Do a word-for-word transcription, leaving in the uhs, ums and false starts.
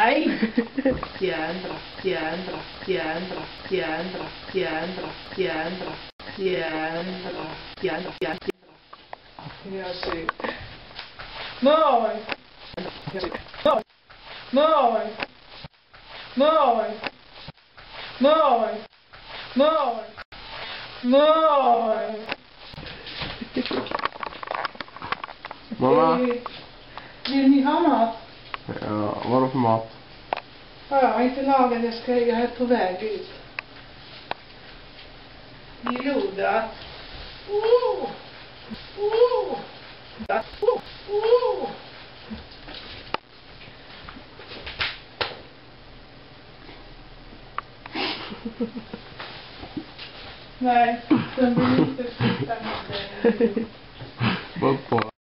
Nej! Jändra, jändra, jändra, jändra, jändra, jändra, jändra, jändra, jändra. Jag ser. Nej! Nej! Nej! Nej! Nej! Nej! Mamma? Vill ni ha mat? Ja, vadå för mat? Ja, jag har inte lagat, jag, ska, jag är på väg ut. Groda. Oh! Oh! Oh! Oh! Nej, den vill inte flytta med dig. Vad på?